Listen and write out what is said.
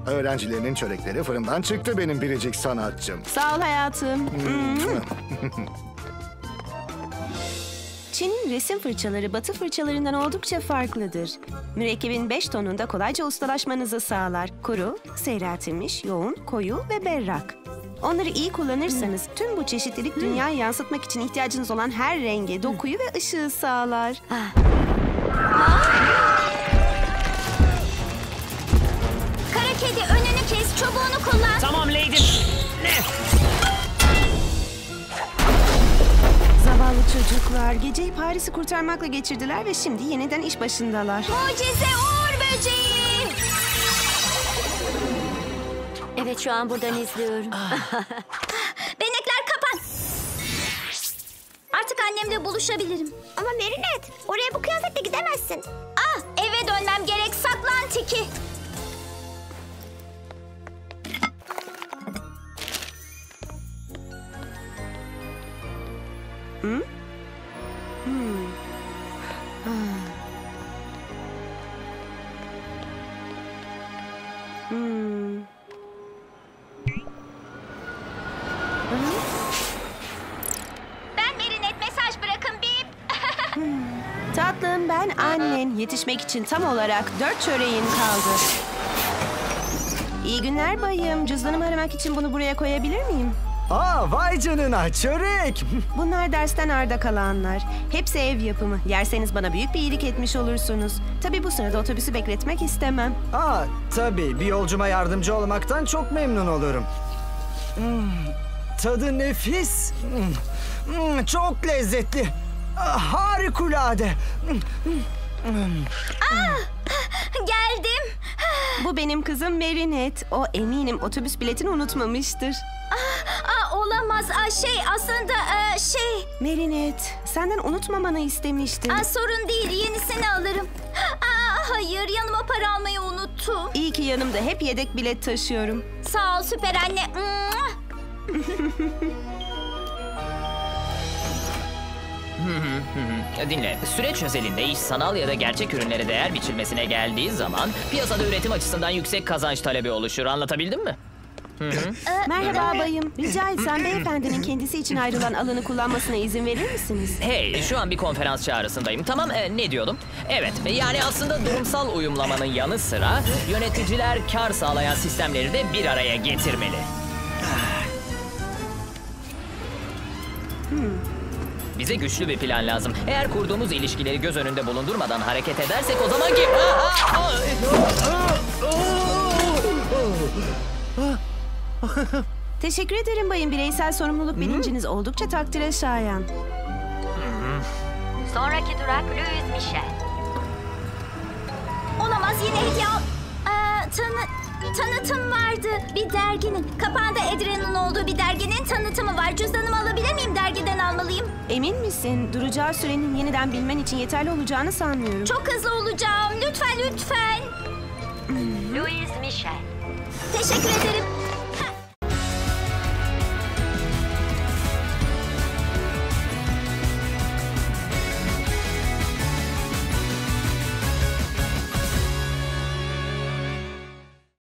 Öğrencilerinin çörekleri fırından çıktı benim biricik sanatçım. Sağ ol hayatım. Çin'in resim fırçaları Batı fırçalarından oldukça farklıdır. Mürekkebin 5 tonunda kolayca ustalaşmanızı sağlar. Kuru, seyreltilmiş, yoğun, koyu ve berrak. Onları iyi kullanırsanız tüm bu çeşitlilik dünyayı yansıtmak için ihtiyacınız olan her rengi, dokuyu ve ışığı sağlar. Kara kedi önünü kes, çubuğunu kullan. Tamam Lady. Ne? Zavallı çocuklar geceyi Paris'i kurtarmakla geçirdiler ve şimdi yeniden iş başındalar. Mucize uğur böceği. Evet, şu an buradan izliyorum. Benekler kapan. Artık annemle buluşabilirim. Ama Merinet, oraya bu kıyafetle gidemezsin. Eve dönmem gerek. Saklan Tiki. Ben Merinet, mesaj bırakın bip. Tatlım, ben annen. Yetişmek için tam olarak 4 çöreğin kaldı. İyi günler bayım. Cüzdanımı aramak için bunu buraya koyabilir miyim? Vay canına, çörek. Bunlar dersten arda kalanlar. Hepsi ev yapımı. Yerseniz bana büyük bir iyilik etmiş olursunuz. Tabii bu sırada otobüsü bekletmek istemem. Tabii, bir yolcuma yardımcı olmaktan çok memnun olurum. Tadı nefis. Çok lezzetli. Harikulade. Geldim. Bu benim kızım Merinet. O eminim otobüs biletini unutmamıştır. Olamaz. Aslında Merinet, senden unutmamanı istemiştim. sorun değil. Yenisini alırım. Hayır, yanıma para almayı unuttum. İyi ki yanımda hep yedek bilet taşıyorum. Sağ ol süper anne. Dinle, süreç özelinde iş sanal ya da gerçek ürünlere değer biçilmesine geldiği zaman piyasada üretim açısından yüksek kazanç talebi oluşur. Anlatabildim mi? Merhaba bayım. Rica etsem beyefendinin kendisi için ayrılan alanı kullanmasına izin verir misiniz? Hey, şu an bir konferans çağrısındayım. Tamam, ne diyordum? Evet, yani aslında durumsal uyumlamanın yanı sıra yöneticiler kar sağlayan sistemleri de bir araya getirmeli. Bize güçlü bir plan lazım. Eğer kurduğumuz ilişkileri göz önünde bulundurmadan hareket edersek o zaman ki... Teşekkür ederim bayım. Bireysel sorumluluk bilinciniz oldukça takdire şayan. Sonraki durak Louis Michel. Olamaz, yine hediye al. Tanıtım vardı. Bir derginin. Kapağında Adrian'ın olduğu bir derginin tanıtımı var. Cüzdanımı alabilir miyim? Dergiden almalıyım. Emin misin? Duracağı sürenin yeniden bilmen için yeterli olacağını sanmıyorum. Çok hızlı olacağım. Lütfen. Louis Michel. Teşekkür ederim.